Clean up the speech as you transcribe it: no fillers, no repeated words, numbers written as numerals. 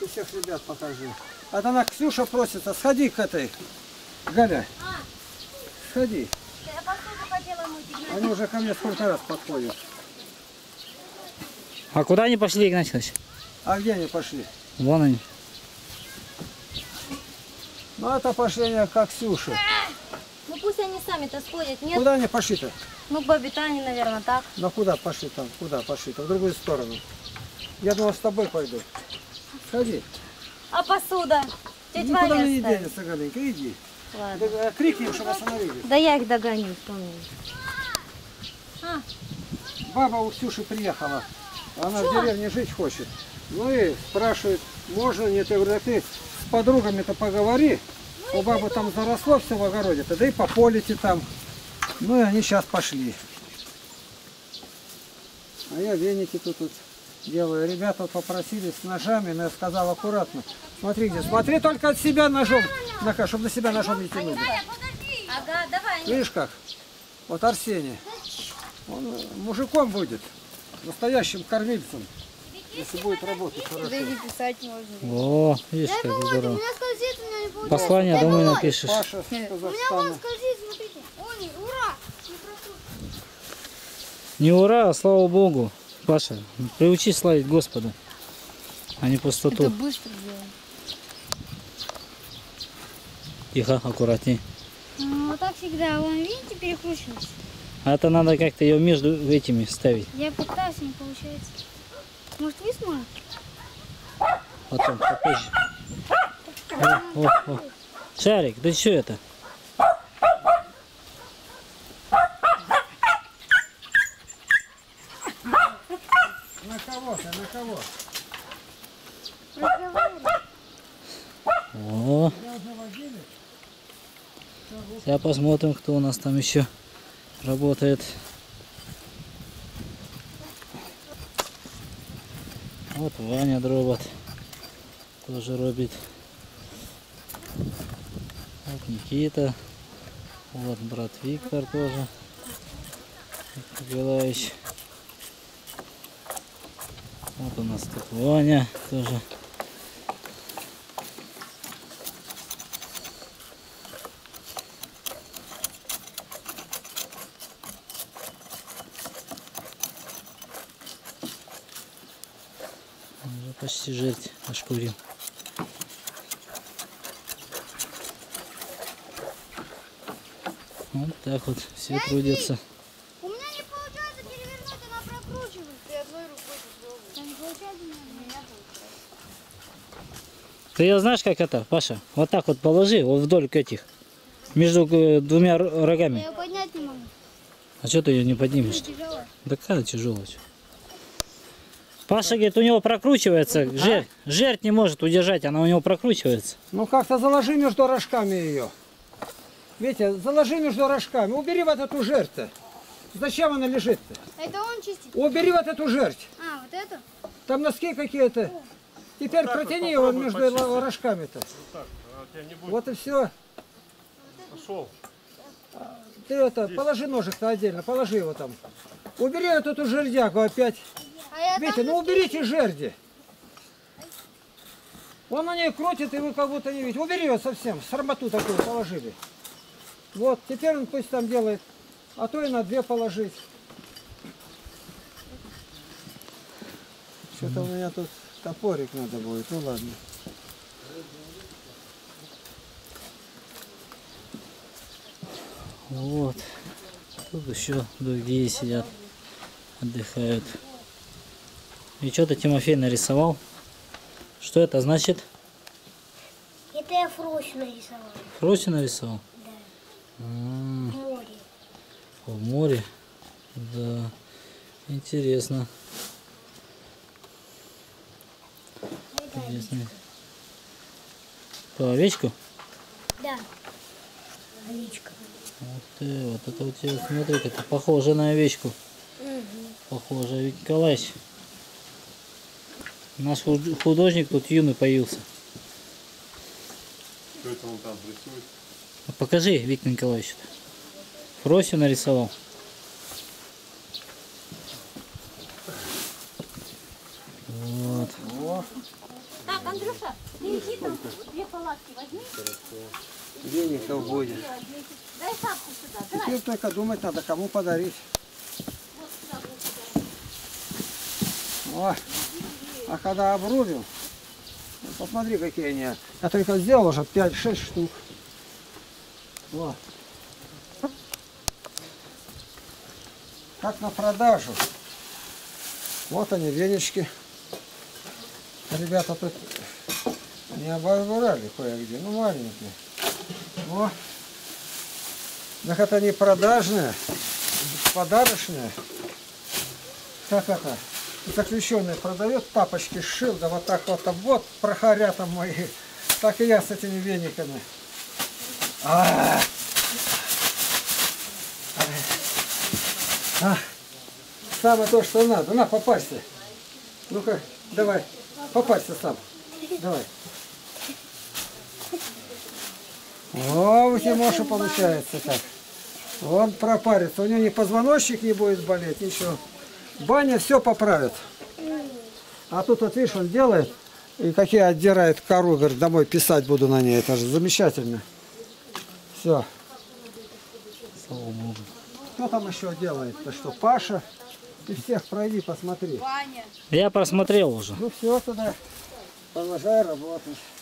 и всех ребят покажи. А то она Ксюша просится, сходи к этой. Галя, сходи. Я посуду хотела мыть. Они уже ко мне сколько раз подходят. А куда они пошли, Игнатьевич? А где они пошли? Вон они. Ну это пошли они как Ксюша. Ну пусть они сами-то сходят, нет? Куда они пошли-то? Ну по обитанию, наверное, так. Ну куда пошли там? Куда пошли-то? В другую сторону. Я думал, с тобой пойду. Сходи. А посуда? Тетя Никуда Валя не оставит. денется, Галенька, иди. Ладно. Да, крикни им, чтобы остановились. Да я их догоню, помню. Баба у Ксюши приехала. Она в деревне жить хочет. Ну и спрашивает, можно, нет. Я говорю, да ты с подругами-то поговори. У бабы там заросло все в огороде-то, да и пополите там. Ну и они сейчас пошли. А я веники тут делаю. Ребята попросили с ножами, но я сказал аккуратно. Смотри где, смотри только от себя ножом, чтобы на себя ножом не тянули. Ага, давай. Видишь как? Вот Арсений. Он мужиком будет, настоящим кормильцем, если будет работать хорошо. писать можно. О, видишь, как здорово. У меня скользит, у меня не получается. Послание домой напишешь. Паша с У меня вон Казахстана. скользит, смотрите. Ой, ура! Не ура, а слава Богу. Паша, приучись славить Господа, а не пустоту. быстро делаем. Тихо, аккуратней. Ну, вот так всегда. Вон, видите, перекручивается. А это надо как-то ее между этими ставить. Я пытаюсь, не получается. Может, вы сможете? Потом, попозже. О. Шарик, да что это? На кого ты, на кого? О. Сейчас посмотрим, кто у нас там еще работает. Вот Ваня Дробот тоже робит. Вот Никита. Вот брат Виктор тоже. Николаевич. Вот у нас тут Ваня тоже. Уже почти жерть ошкурил. Вот так вот все трудятся. У меня не получается перевернуть, она прокручивает. Ты одной рукой попробуй. Да не получается у меня получается. Ты ее знаешь, как это, Паша? Вот так вот положи, вот вдоль этих, между двумя рогами. Я ее поднять не могу. А что ты ее не поднимешь? Тяжелая. Да какая тяжелая. Паша говорит, у него прокручивается, жерть не может удержать, она у него прокручивается. Ну как-то заложи между рожками ее. Витя, заложи между рожками. Убери вот эту жерть-то. Зачем она лежит-то? Это он чистит? Убери вот эту жерть. А, вот это? Там носки какие-то. Теперь протяни его между рожками-то. Вот и все. Пошел. Ты это, положи ножик-то отдельно, положи его там. Убери вот эту жердягу опять. А я Витя, там ну уберите жерди. Он на ней крутит, и вы как будто не видите. Убери ее совсем, срамоту такую положили. Вот, теперь он пусть там делает. А то и на две положить. Что-то у меня тут топорик надо будет, ну ладно. Вот. Тут еще другие сидят, отдыхают. И что-то Тимофей нарисовал. Что это значит? Это я Фросю нарисовала. Фросю нарисовал? Да. В море. В море? Да. Интересно. Интересно. По овечку? Да. Овечка. Ух ты, вот это у тебя, смотри, это похоже на овечку. Похоже, Виктор Николаевич. Наш художник тут юный появился. Что это он там рисует? Покажи, Виктор Николаевич. Фросю нарисовал. Вот. Так, а Андрюша, ты иди там, 2 палатки возьми. Веников будет. Дай шапку сюда, давай. Теперь только думать надо, кому подарить. О, а когда обрубим, ну, посмотри, какие они. Я только сделал уже 5-6 штук. Вот. Как на продажу. Вот они, венички. Ребята тут не обограли кое-где, ну маленькие. О. Так это не продажные, подарочные. Как это? Заключенный продает, тапочки сшил, да вот так вот прохоря там мои. Так и я с этими вениками. Самое то, что надо. На, попасься. Ну-ка, давай. Попасься сам. Давай. О, у Тимоша получается как. Он пропарится. У него ни позвоночник не будет болеть, ничего. Баня все поправит. А тут вот видишь, он делает. И какие отдирает кору. Говорит, домой писать буду на ней. Это же замечательно. Все. Кто там еще делает? То что, Паша? Ты всех пройди, посмотри. Ваня. Я просмотрел уже. Ну все, тогда продолжай работать.